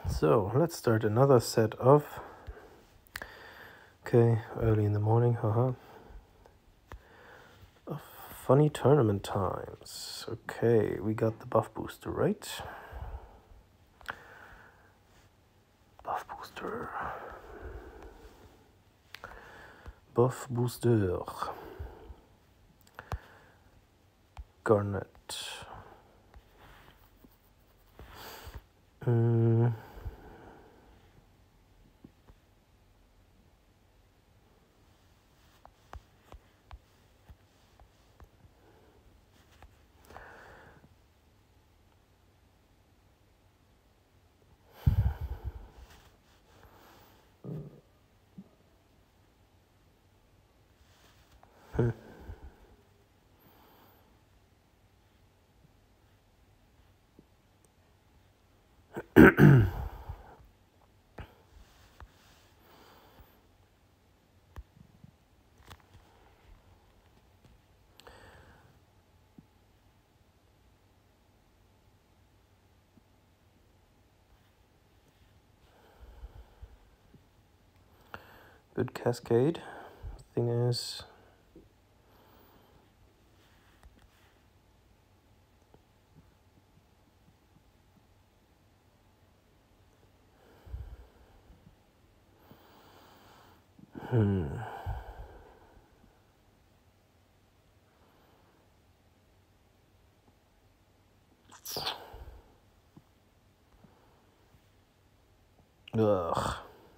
So let's start another set of, early in the morning, of funny tournament times. Okay, we got the buff booster, right? Buff booster. Buff booster. Garnet. Good cascade. Thing is, ugh.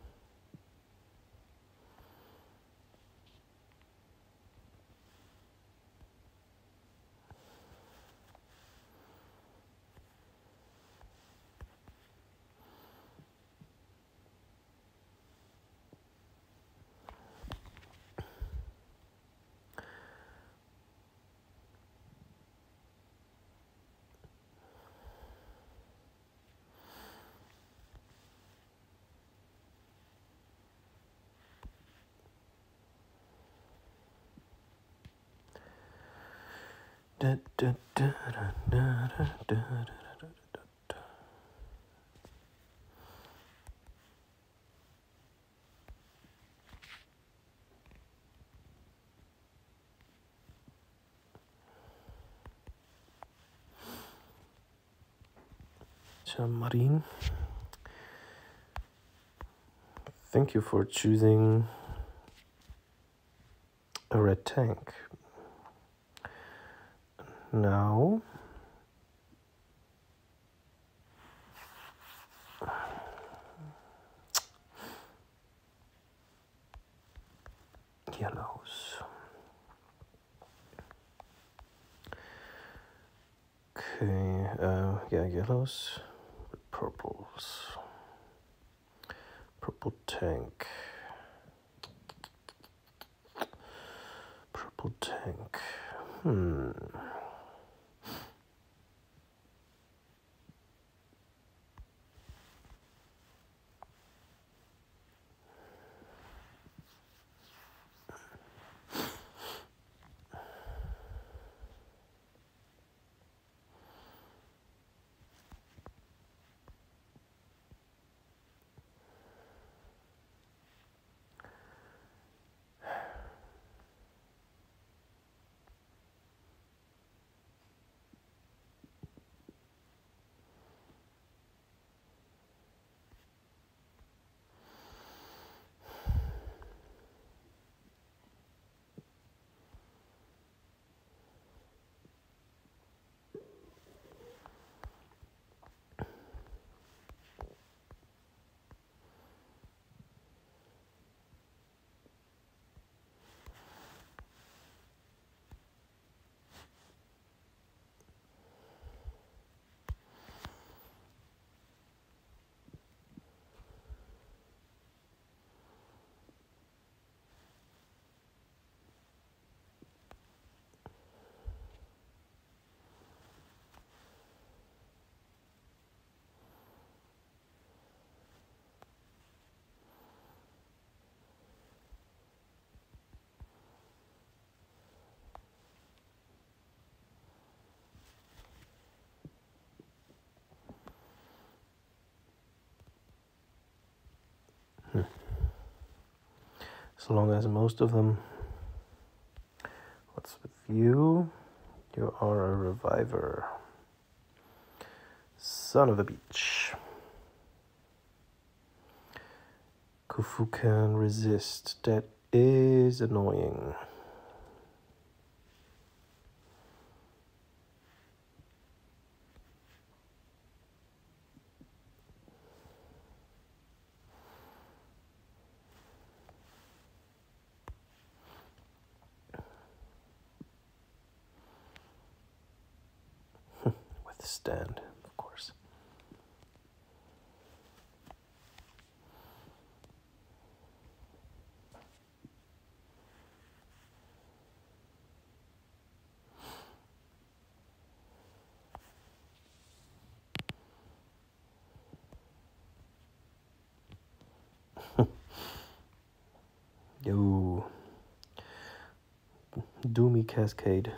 Da, da, da, da, da, da, da, da. Marine, thank you for choosing a red tank. Now, yellows. Okay, yeah, yellows with purples. Purple tank. Purple tank. As long as most of them... What's with you? You are a reviver. Son of a bitch. Kufu can resist. That is annoying. Withstand, of course. Yo. Doomy Cascade.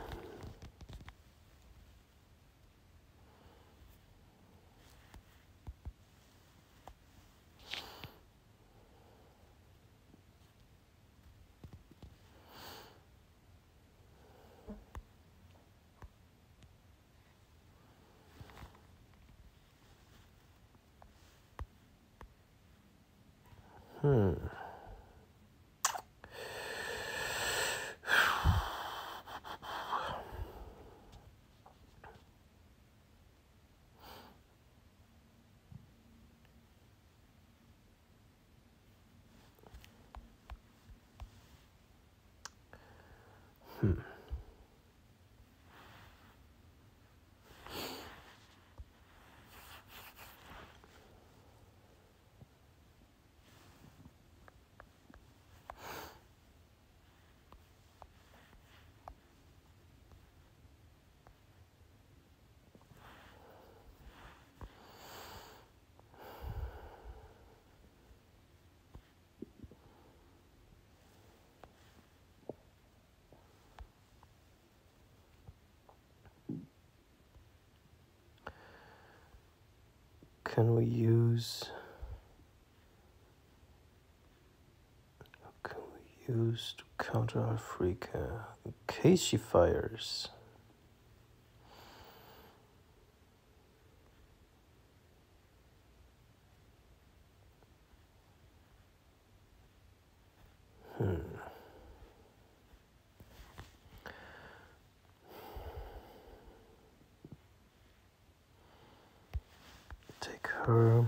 Can we use to counter Afrika in case she fires? Take her.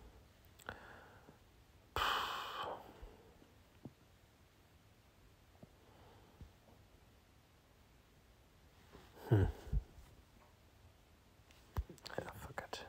Yeah, fuck it.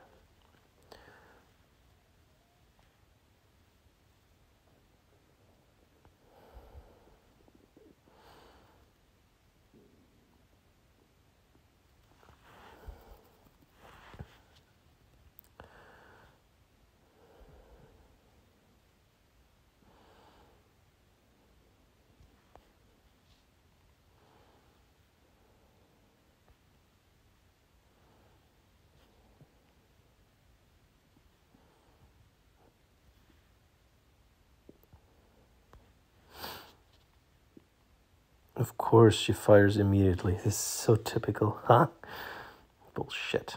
Of course she fires immediately. This is so typical, huh? Bullshit.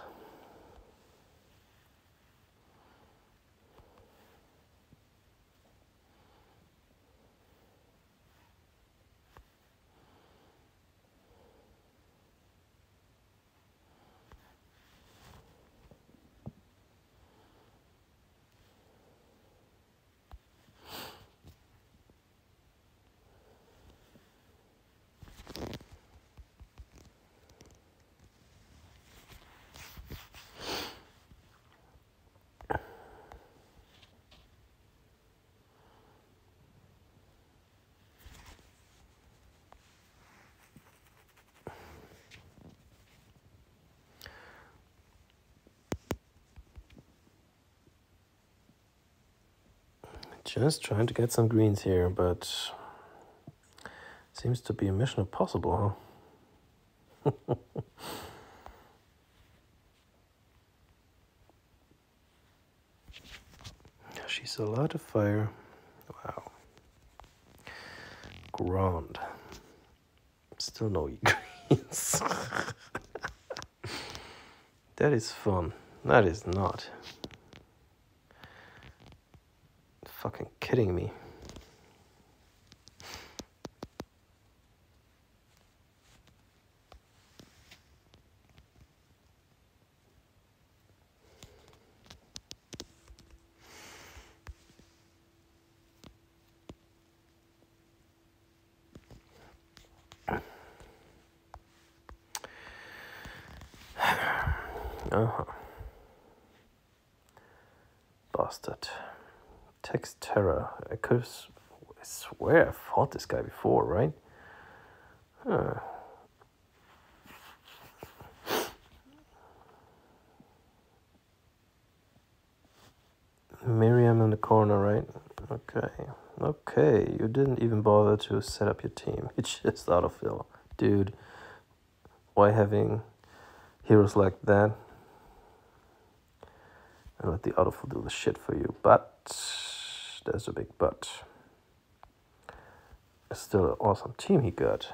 Just trying to get some greens here, but seems to be a mission impossible, huh? She's allowed to fire. Wow. Grand. Still no greens. That is fun. That is not. Fucking kidding me. Uh-huh. Bastard. Text terror. I swear I fought this guy before, right? Huh. Miriam in the corner, right? Okay. Okay, you didn't even bother to set up your team. It's just autofill. Dude, why having heroes like that? And let the autofill do the shit for you. But, there's a big but. It's still an awesome team he got.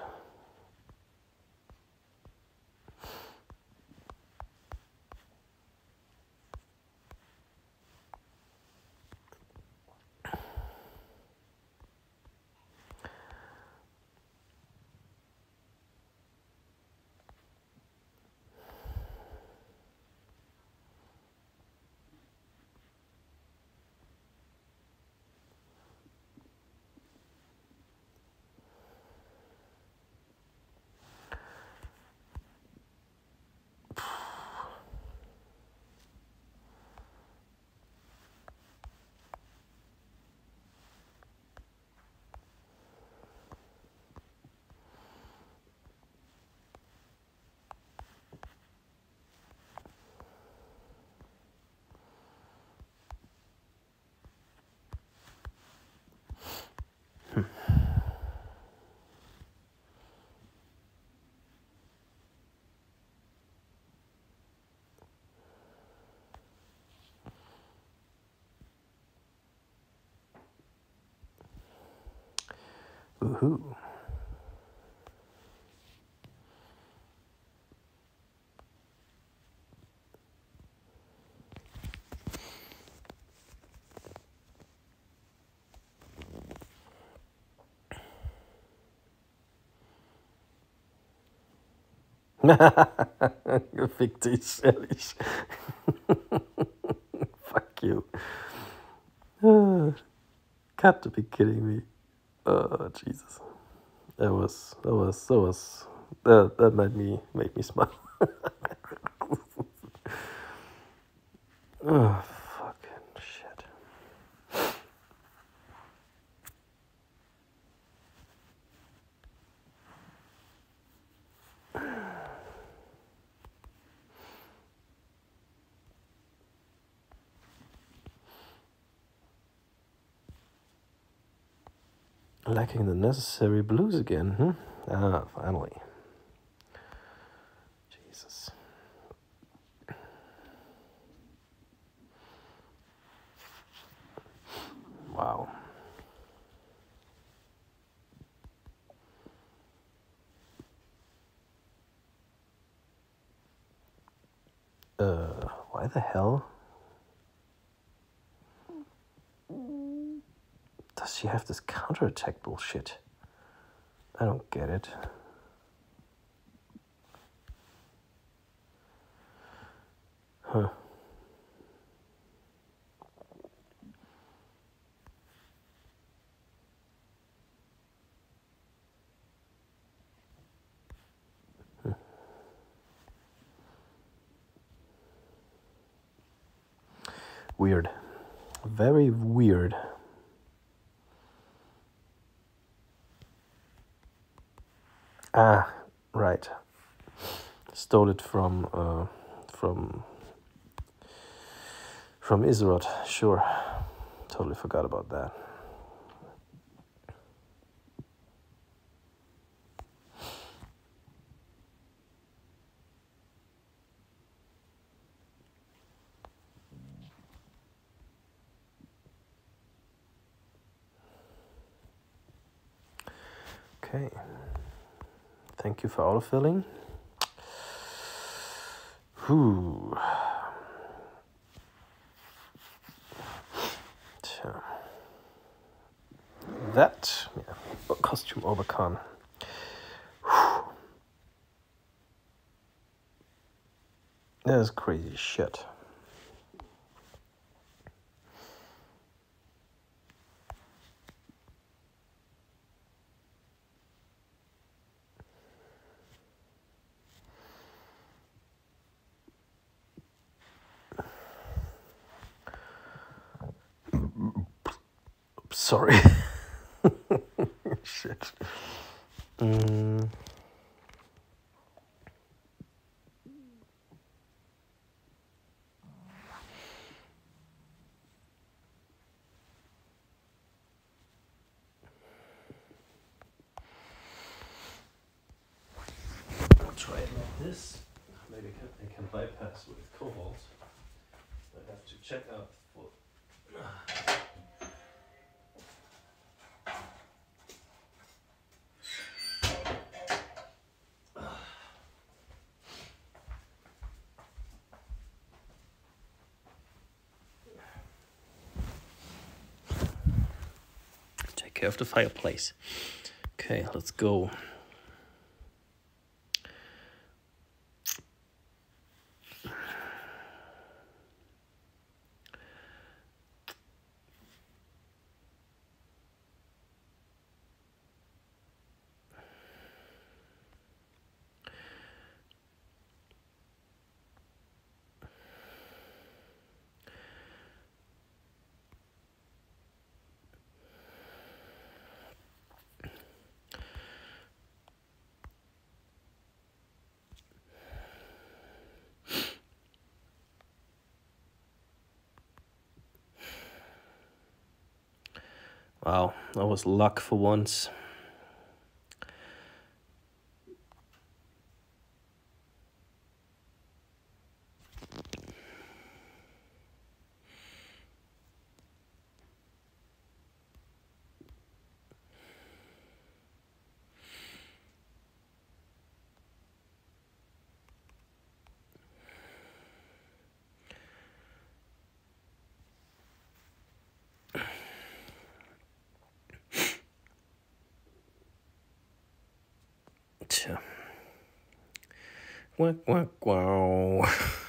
Woohoo. Fick dich, ehrlich. Fuck you. Got to be kidding me. Oh, Jesus. That made me smile. Oh, fucking shit. Lacking the necessary blues again, Ah, finally. Jesus. Wow. Why the hell does she have this counterattack bullshit? I don't get it. Huh. Weird. Very weird. Ah, right. Stole it from Izrod. Sure. Totally forgot about that. Okay. Thank you for autofilling. Whew. Tja. That, yeah, costume overcon. That is crazy shit. Sorry. Shit. I'll try it like this. Maybe I can bypass with cobalt. I have to check out for. Take care of the fireplace. Okay, let's go. Wow, that was luck for once. Tja. Quack, quack, wow.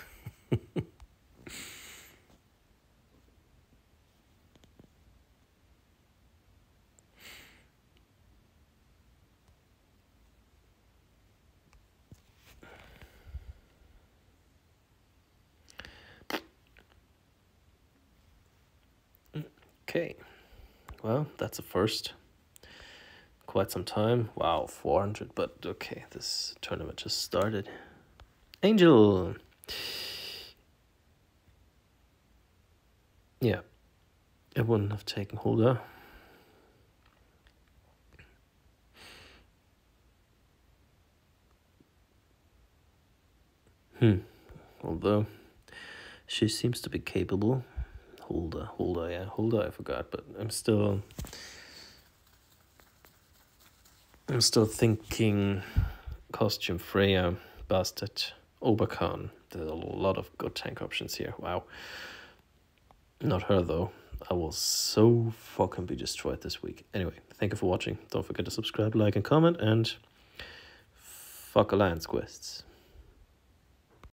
Okay, well, that's a first. Quite some time. Wow, 400, but okay, this tournament just started. Angel! Yeah, it wouldn't have taken Hulda. Although, she seems to be capable. Hulda, I forgot, but I'm still thinking costume Freya, Bastard, Oberkhan. There's a lot of good tank options here. Wow. Not her though. I will so fucking be destroyed this week. Anyway, thank you for watching. Don't forget to subscribe, like, and comment, and fuck Alliance quests.